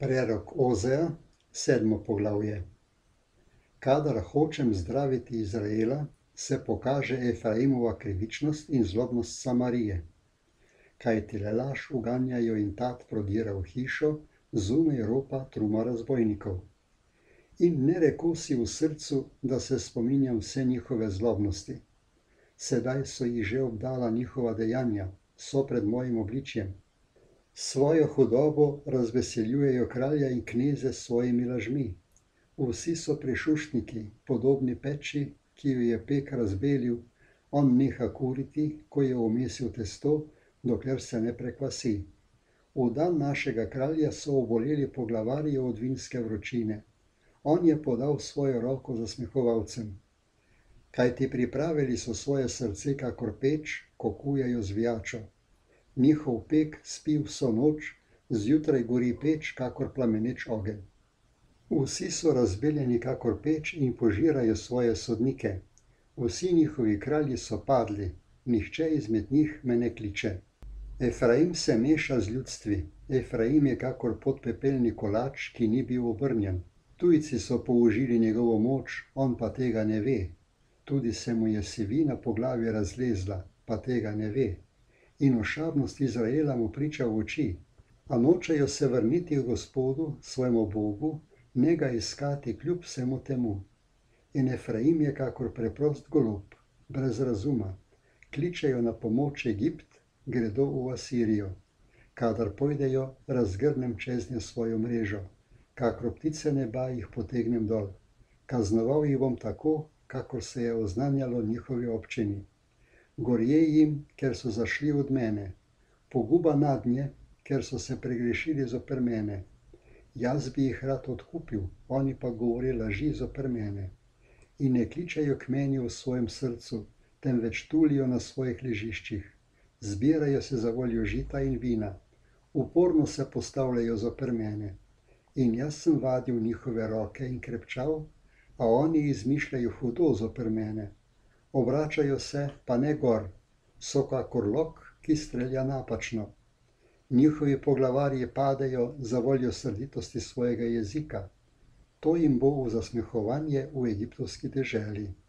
Prerok Ozeja, 7. poglavje. Kadar hočem zdraviti Izraela, se pokaže Efraimova krivičnost in zlobnost Samarije. Kajti le laž uganjajo in tat prodira v hišo, zunaj ropa truma razbojnikov. In ne rekel si v srcu, da se spominjam vse njihove zlobnosti. Sedaj so jih že obdala njihova dejanja, so pred mojim obličjem. Svojo hudobo razveseljujejo kralja in kneze s svojimi lažmi. Vsi so prišuštniki, podobni peči, ki jo je pek razbelil, on neha kuriti, ko je omesil testo, dokler se ne prekvasi. V dan našega kralja so oboleli poglavarji od vinske vročine. On je podal svojo roko zasmehovalcem. Kajti pripravili so svoje srce kakor peč, ko kujajo zvijačo. Njihov pek spi vso noč, zjutraj gori peč kakor plameneč ogenj. Vsi so razbeljeni kakor peč in požirajo svoje sodnike. Vsi njihovi kralji so padli, nihče izmed njih me ne kliče. Efraim se meša z ljudstvi, Efraim je kakor podpepelni kolač, ki ni bil obrnjen. Tujci so použili njegovo moč, on pa tega ne ve. Tudi se mu je sivina po glavi razlezla, pa tega ne ve. In ošabnost Izraela mu priča v oči, a nočejo se vrniti k Gospodu, svojemu Bogu, ne ga iskati kljub vsemu temu. In Efraim je kakor preprost golob, brez razuma. Kličejo na pomoč Egipt, gredo v Asirijo. Kadar pojdejo, razgrnem čeznjo svojo mrežo, kakor ptice neba jih potegnem dol. Kaznoval jih bom tako, kakor se je oznanjalo njihovi občini. Gorje jim, ker so zašli od mene, poguba nadnje, ker so se pregrešili zoper mene. Jaz bi jih rad odkupil, oni pa govori laži zoper mene. In ne kličejo k meni v svojem srcu, temveč tulijo na svojih ležiščih. Zbirajo se za voljo žita in vina, uporno se postavljajo zoper mene. In jaz sem vadil njihove roke in krepčal, a oni izmišljajo hudo zoper mene. Obračajo se, pa ne gor, so kakor lok, ki strelja napačno. Njihovi poglavarji padejo za voljo srditosti svojega jezika. To jim bo v zasmehovanje v egiptovski deželi.